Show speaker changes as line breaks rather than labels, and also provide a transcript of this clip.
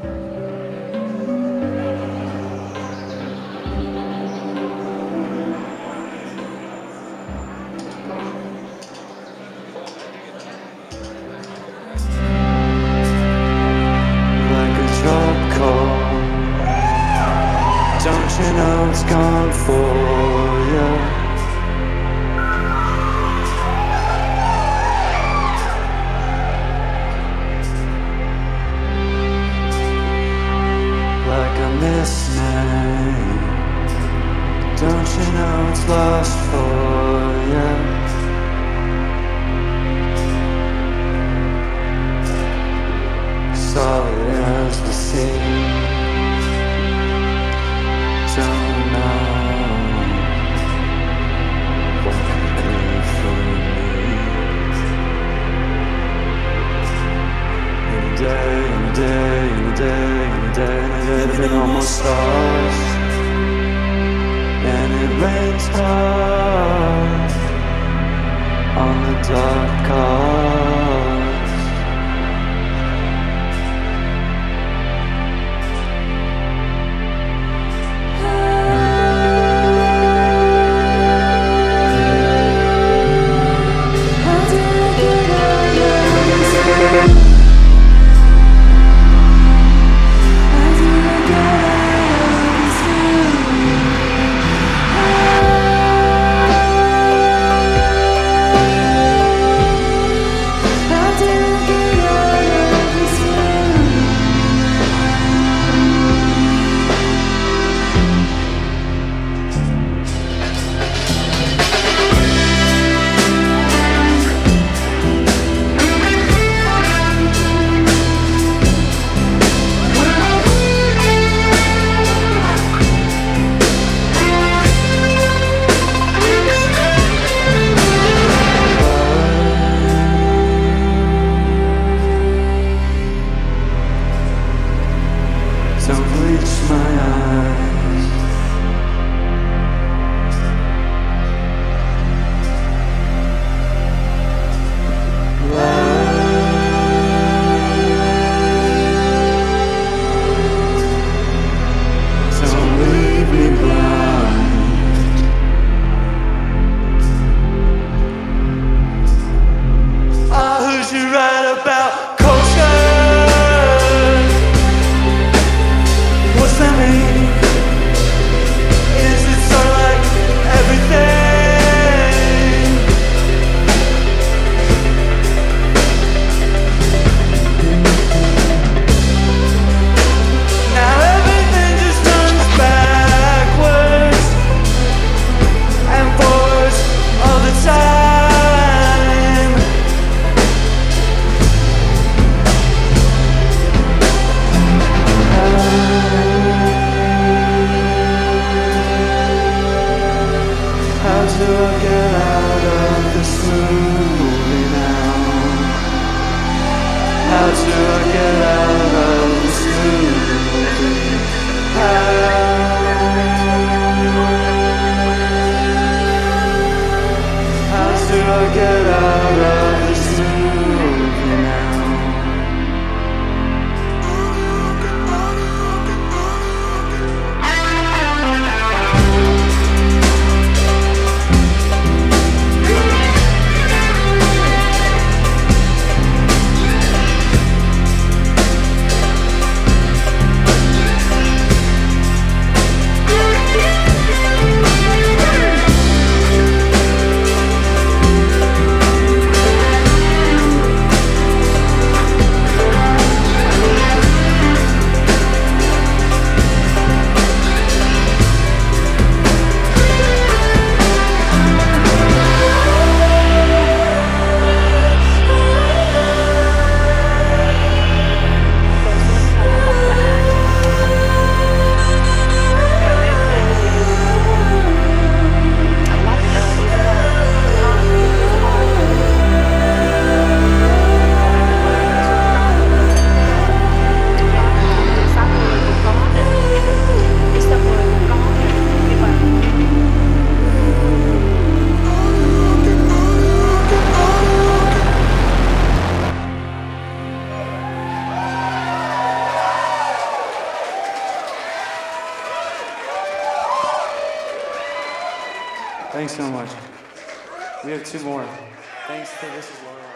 You know it's gone for you. Like a misname. Don't you know it's lost for you? Solid as the sea. Don't know what could be for me. In a day, in a day, in a day, in a day, in a day, there've been almost stars, and it rains hard on the dark cars. Don't bleach my eyes. Don't leave me blind. I heard you write about culture. What's that mean? Is it sort of like everything? Now everything just turns backwards and forwards all the time. How do I get out of this movie now? How do I get out of this movie? How do I get out of this movie now? Thanks so much. We have two more. Thanks for this as well.